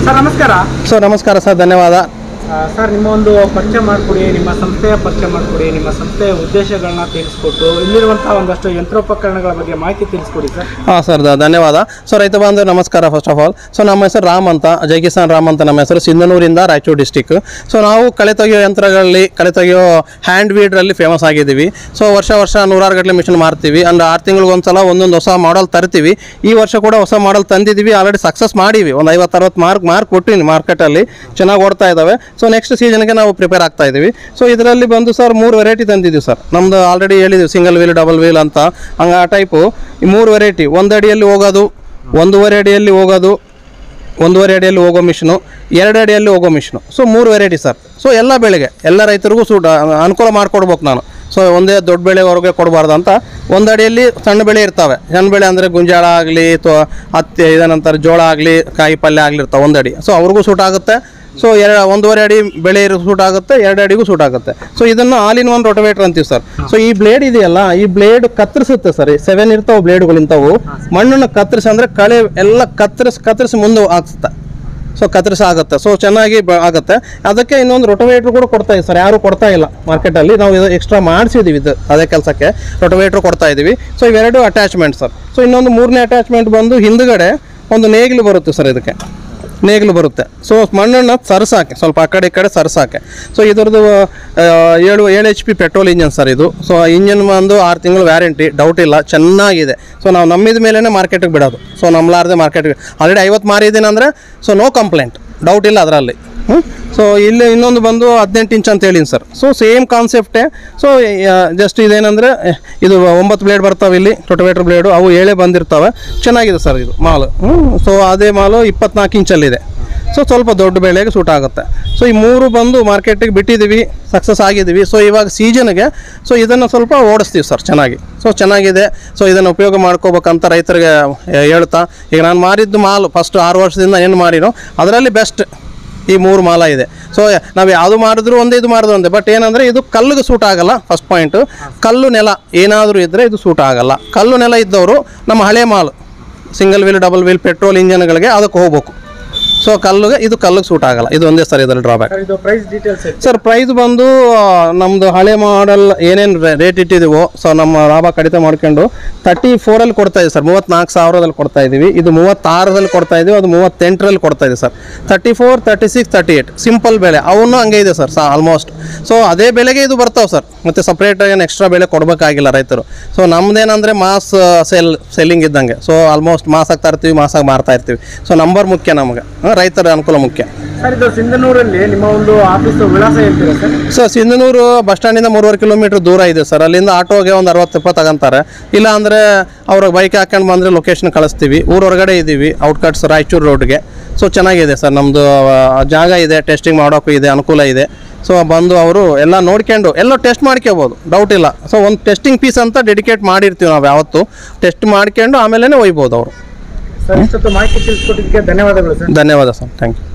Sir ನಮಸ್ಕಾರ. Sir ನಮಸ್ಕಾರ sir, ಧನ್ಯವಾದ. ಸರ್ ನಿಮ್ಮ ಒಂದು ಪರಿಚಯ ಮಾಡಿಕೊಡಿ, ನಿಮ್ಮ ಸಂಸ್ಥೆಯ ಪರಿಚಯ ಮಾಡಿಕೊಡಿ, ನಿಮ್ಮ ಸಂಸ್ಥೆಯ ಉದ್ದೇಶಗಳನ್ನ ತಿಳಿಸ್ಕೊಟ್ಟು ಇಲ್ಲಿರುವಂತಹ ಒಂದಷ್ಟು ಯಂತ್ರೋಪಕರಣಗಳ ಬಗ್ಗೆ ಮಾಹಿತಿ ತಿಳಿಸ್ಕೊಡಿ ಸರ್. ಹಾಂ ಸರ್, ಧನ್ಯವಾದ. ಸೊ ರೈತ ಬಾಂಧವರು ನಮಸ್ಕಾರ. ಫಸ್ಟ್ ಆಫ್ ಆಲ್, ಸೊ ನಮ್ಮ ಹೆಸರು ರಾಮ್ ಅಂತ, ಜೈ ಕಿಸಾನ್ ರಾಮ್ ಅಂತ ನಮ್ಮ ಹೆಸರು, ಸಿಂಧನೂರಿಂದ ರಾಯಚೂರು ಡಿಸ್ಟಿಕ್. ಸೊ ನಾವು ಕಳೆ ತೆಗೆಯೋ ಯಂತ್ರಗಳಲ್ಲಿ, ಕಳೆ ತೆಗೆಯೋ ಹ್ಯಾಂಡ್ ವೀಡ್ರಲ್ಲಿ ಫೇಮಸ್ ಆಗಿದ್ದೀವಿ. ಸೊ ವರ್ಷ ನೂರಾರು ಗಟ್ಟಲೆ ಮಿಷನ್ ಮಾರ್ತೀವಿ. ಅಂಡ್ 6 ತಿಂಗಳಿಗೆ ಒಂದ್ಸಲ ಒಂದೊಂದು ಹೊಸ ಮಾಡಲ್ ತರ್ತೀವಿ. ಈ ವರ್ಷ ಕೂಡ ಹೊಸ ಮಾಡಲ್ ತಂದಿದ್ದೀವಿ, ಆಲ್ರೆಡಿ ಸಕ್ಸಸ್ ಮಾಡೀವಿ. ಒಂದು 50-60 ಮಾರ್ಕ್ ಕೊಟ್ಟಿನಿ ಮಾರ್ಕೆಟಲ್ಲಿ, ಚೆನ್ನಾಗಿ ಓಡ್ತಾ ಇದ್ದಾವೆ. ಸೊ ನೆಕ್ಸ್ಟ್ ಸೀಸನ್ಗೆ ನಾವು ಪ್ರಿಪೇರ್ ಆಗ್ತಾ ಇದ್ದೀವಿ. ಸೊ ಇದರಲ್ಲಿ ಬಂದು ಸರ್ 3 ವೆರೈಟಿ ತಂದಿದ್ದೀವಿ ಸರ್. ನಮ್ಮದು ಆಲ್ರೆಡಿ ಹೇಳಿದ್ದೀವಿ, ಸಿಂಗಲ್ ವೀಲ್, ಡಬಲ್ ವೀಲ್ ಅಂತ. ಹಂಗೆ ಆ ಟೈಪು ಈ 3 ವೆರೈಟಿ, 1 ಅಡಿಯಲ್ಲಿ ಹೋಗೋದು, 1.5 ಅಡಿಯಲ್ಲಿ ಹೋಗೋದು, 1.5 ಅಡಿಯಲ್ಲಿ ಹೋಗೋ ಮಿಷನು, 2 ಅಡಿಯಲ್ಲಿ ಹೋಗೋ machine. So 3 variety sir. So ಎಲ್ಲ ಬೆಳೆಗೆ, ಎಲ್ಲ ರೈತರಿಗೂ ಅನುಕೂಲ ಮಾಡಿಕೊಡ್ಬೇಕು ನಾನು. ಸೊ ಒಂದೇ ದೊಡ್ಡ ಬೆಳೆವರೆಗೆ ಕೊಡಬಾರ್ದು ಅಂತ 1 ಅಡಿಯಲ್ಲಿ ಸಣ್ಣ ಬೆಳೆ ಇರ್ತವೆ. ಸಣ್ಣ ಬೆಳೆ ಅಂದರೆ ಗುಂಜಾಳ ಆಗಲಿ ಅಥವಾ ಹತ್ತಿ, ಇದನಂತರ ಜೋಳ ಆಗಲಿ, ಕಾಯಿ ಪಲ್ಯ ಆಗಲಿರ್ತಾವೆ 1 ಅಡಿ. ಸೊ ಅವ್ರಿಗೂ ಸೂಟ್ ಆಗುತ್ತೆ. ಸೊ 1.5 ಅಡಿ ಬೆಳೆ ಸೂಟ್ ಆಗುತ್ತೆ, 2 ಅಡಿಗೂ ಸೂಟ್ ಆಗುತ್ತೆ. ಸೊ ಇದನ್ನು ಆಲ್ ಇನ್ ಒನ್ ರೋಟೋವೇಟರ್ ಅಂತೀವಿ ಸರ್. ಸೊ ಈ ಬ್ಲೇಡ್ ಇದೆಯಲ್ಲ, ಈ ಬ್ಲೇಡ್ ಕತ್ತರಿಸುತ್ತೆ ಸರ್. 7 ಇರ್ತಾವೆ ಬ್ಲೇಡ್ಗಳಿಂತವು. ಮಣ್ಣನ್ನು ಕತ್ತರಿಸಿ ಅಂದರೆ ಕಳೆ ಎಲ್ಲ ಕತ್ತರಿಸಿ ಮುಂದೆ ಹಾಕ್ಸುತ್ತೆ. ಸೊ ಕತ್ತರಿಸಿ ಆಗುತ್ತೆ. ಸೊ ಚೆನ್ನಾಗಿ ಆಗುತ್ತೆ. ಅದಕ್ಕೆ ಇನ್ನೊಂದು ರೋಟೋವೇಟ್ರ್ ಕೂಡ ಕೊಡ್ತಾ ಇದ್ದೀವಿ ಸರ್. ಯಾರೂ ಕೊಡ್ತಾ ಇಲ್ಲ ಮಾರ್ಕೆಟಲ್ಲಿ, ನಾವು ಇದು ಎಕ್ಸ್ಟ್ರಾ ಮಾಡಿಸಿದ್ದೀವಿ. ಇದು ಅದೇ ಕೆಲಸಕ್ಕೆ ರೋಟೋವೇಟ್ರ್ ಕೊಡ್ತಾ ಇದ್ದೀವಿ. ಸೊ ಇವೆರಡು ಅಟ್ಯಾಚ್ಮೆಂಟ್ ಸರ್. ಸೊ ಇನ್ನೊಂದು 3ನೇ ಅಟ್ಯಾಚ್ಮೆಂಟ್ ಬಂದು ಹಿಂದುಗಡೆ ಒಂದು ನೇಗಿಲು ಬರುತ್ತೆ ಸರ್. ಇದಕ್ಕೆ ನೇಗಿಲು ಬರುತ್ತೆ. ಸೊ ಮಣ್ಣನ್ನು ಸರಿಸಾಕೆ, ಸ್ವಲ್ಪ ಆ ಕಡೆ ಈ ಕಡೆ ಸರಿಸಾಕೆ. ಸೊ ಇದರದ್ದು 7 HP ಪೆಟ್ರೋಲ್ ಇಂಜನ್ ಸರ್ ಇದು. ಸೊ ಇಂಜನ್ ಒಂದು 6 ತಿಂಗಳು ವ್ಯಾರಂಟಿ, ಡೌಟ್ ಇಲ್ಲ, ಚೆನ್ನಾಗಿದೆ. ಸೊ ನಾವು ನಂಬಿದ ಮೇಲೇ ಮಾರ್ಕೆಟಿಗೆ ಬಿಡೋದು. ಸೊ ನಂಬಲಾರ್ದೆ ಮಾರ್ಕೆಟ್ಗೆ ಆಲ್ರೆಡಿ 50 ಮಾರಿದ್ದೀನಿ ಅಂದರೆ ಸೊ ನೋ ಕಂಪ್ಲೇಂಟ್, ಡೌಟ್ ಇಲ್ಲ ಅದರಲ್ಲಿ. ಸೊ ಇಲ್ಲಿ ಇನ್ನೊಂದು ಬಂದು 18 ಇಂಚ್ ಅಂತ ಹೇಳಿನಿ ಸರ್. ಸೊ ಸೇಮ್ ಕಾನ್ಸೆಪ್ಟೇ. ಸೊ ಜಸ್ಟ್ ಇದೇನೆಂದರೆ ಇದು 9 ಬ್ಲೇಡ್ ಬರ್ತಾವೆ ಇಲ್ಲಿ, ರೋಟೋವೇಟ್ರ್ ಬ್ಲೇಡು. ಅವು 7 ಬಂದಿರ್ತವೆ. ಚೆನ್ನಾಗಿದೆ ಸರ್ ಇದು ಮಾಲು. ಸೊ ಅದೇ ಮಾಲು 24 ಇಂಚಲ್ಲಿದೆ. ಸೊ ಸ್ವಲ್ಪ ದೊಡ್ಡ ಬೆಳೆಗೆ ಸೂಟ್ ಆಗುತ್ತೆ. ಸೊ ಈ 3 ಬಂದು ಮಾರ್ಕೆಟಿಗೆ ಬಿಟ್ಟಿದ್ದೀವಿ, ಸಕ್ಸಸ್ ಆಗಿದ್ದೀವಿ. ಸೊ ಇವಾಗ ಸೀಸನ್ಗೆ ಸೊ ಇದನ್ನು ಸ್ವಲ್ಪ ಓಡಿಸ್ತೀವಿ ಸರ್ ಚೆನ್ನಾಗಿ. ಸೊ ಚೆನ್ನಾಗಿದೆ. ಸೊ ಇದನ್ನು ಉಪಯೋಗ ಮಾಡ್ಕೋಬೇಕಂತ ರೈತರಿಗೆ ಹೇಳ್ತಾ, ಈಗ ನಾನು ಮಾರಿದ್ದು ಮಾಲು ಫಸ್ಟ್ 6 ವರ್ಷದಿಂದ ಏನು ಮಾಡಿನೋ ಅದರಲ್ಲಿ ಬೆಸ್ಟ್ ಈ 3 ಮಾಲ ಇದೆ. ಸೊ ನಾವು ಯಾವುದು ಮಾಡಿದ್ರು ಒಂದೇ, ಇದು ಮಾಡಿದ್ರು ಒಂದೇ. ಬಟ್ ಏನಂದರೆ ಇದು ಕಲ್ಲಿಗೆ ಸೂಟ್ ಆಗಲ್ಲ. ಫಸ್ಟ್ ಪಾಯಿಂಟು, ಕಲ್ಲು ನೆಲ ಏನಾದರೂ ಇದ್ದರೆ ಇದು ಸೂಟ್ ಆಗಲ್ಲ. ಕಲ್ಲು ನೆಲ ಇದ್ದವರು ನಮ್ಮ ಹಳೆ ಮಾಲು single wheel, double wheel, petrol ಇಂಜನ್ಗಳಿಗೆ ಅದಕ್ಕೆ ಹೋಗ್ಬೇಕು. ಸೊ ಇದು ಕಲ್ಲಿಗೆ ಸೂಟ್ ಆಗಲ್ಲ. ಇದು ಒಂದೇ ಸರ್ ಇದರಲ್ಲಿ ಡ್ರಾಬ್ಯಾಕ್. ಸರ್ ಪ್ರೈಸ್ ಬಂದು ನಮ್ಮದು ಹಳೆ ಮಾಡಲ್ ಏನೇನು ರೇಟ್ ಇಟ್ಟಿದ್ದೀವೋ ಸೊ ನಮ್ಮ ಲಾಭ ಕಡಿತ ಮಾಡ್ಕೊಂಡು 34 ಕೊಡ್ತಾ ಇದ್ದೀವಿ ಸರ್. 34,000 ಕೊಡ್ತಾ ಇದ್ದೀವಿ. ಇದು 36 ಕೊಡ್ತಾ ಇದ್ದೀವಿ. ಅದು 38 ಕೊಡ್ತಾ ಇದೆ ಸರ್. 34, 36, 38 ಸಿಂಪಲ್ ಬೆಲೆ ಅವನು ಹಂಗೆ ಇದೆ ಸರ್ ಆಲ್ಮೋಸ್ಟ್. ಸೊ ಅದೇ ಬೆಲೆಗೆ ಇದು ಬರ್ತಾವೆ ಸರ್. ಮತ್ತು ಸಪ್ರೇಟಾಗಿ ಏನು ಎಕ್ಸ್ಟ್ರಾ ಬೆಲೆ ಕೊಡಬೇಕಾಗಿಲ್ಲ ರೈತರು. ಸೊ ನಮ್ಮದೇನಂದರೆ ಮಾಸ್ ಸೆಲ್ಲಿಂಗ್ ಇದ್ದಂಗೆ. ಸೊ ಆಲ್ಮೋಸ್ಟ್ ಮಾಸಾಗಿ ತರ್ತೀವಿ, ಮಾಸಾಗಿ ಮಾರ್ತಾ ಇರ್ತೀವಿ. ಸೊ ನಂಬರ್ ಮುಖ್ಯ ನಮಗೆ, ರೈತರ ಅನುಕೂಲ ಮುಖ್ಯ. ಸರ್ ಇದು ಸಿಂಧನೂರಲ್ಲಿ ನಿಮ್ಮ ಒಂದು ಆಫೀಸ್ ವಿಳಾಸ ಹೇಳ್ತೀರಾ ಸರ್? ಸರ್ ಸಿಂಧನೂರು ಬಸ್ ಸ್ಟ್ಯಾಂಡಿಂದ 3.5 ಕಿಲೋಮೀಟರ್ ದೂರ ಇದೆ ಸರ್. ಅಲ್ಲಿಂದ ಆಟೋಗೆ ಒಂದು 60-70 ತಗೊಂತಾರೆ. ಇಲ್ಲ ಅಂದರೆ ಅವ್ರಿಗೆ ಬೈಕ್ ಹಾಕೊಂಡು ಬಂದರೆ ಲೊಕೇಶನ್ ಕಳಿಸ್ತೀವಿ. ಊರೊಳಗಡೆ ಇದ್ದೀವಿ, ಔಟ್ಕಟ್ಸ್ ರಾಯಚೂರು ರೋಡ್ಗೆ. ಸೊ ಚೆನ್ನಾಗಿದೆ ಸರ್, ನಮ್ಮದು ಜಾಗ ಇದೆ, ಟೆಸ್ಟಿಂಗ್ ಮಾಡೋಕ್ಕೂ ಇದೆ, ಅನುಕೂಲ ಇದೆ. ಸೊ ಬಂದು ಅವರು ಎಲ್ಲ ನೋಡ್ಕೊಂಡು ಎಲ್ಲ ಟೆಸ್ಟ್ ಮಾಡ್ಕೋಬೋದು, ಡೌಟ್ ಇಲ್ಲ. ಸೊ ಒಂದು ಟೆಸ್ಟಿಂಗ್ ಪೀಸ್ ಅಂತ ಡೆಡಿಕೇಟ್ ಮಾಡಿರ್ತೀವಿ ನಾವು ಯಾವತ್ತು. ಟೆಸ್ಟ್ ಮಾಡ್ಕೊಂಡು ಆಮೇಲೆ ಒಯ್ಬೋದು ಅವರು. ಸರ್ ಇಷ್ಟೊತ್ತು ಮಾಹಿತಿ ತಿಳಿಸ್ಕೊಟ್ಟಿದ್ದಕ್ಕೆ ಧನ್ಯವಾದಗಳು ಸರ್. ಧನ್ಯವಾದ ಸರ್, ಥ್ಯಾಂಕ್ ಯು.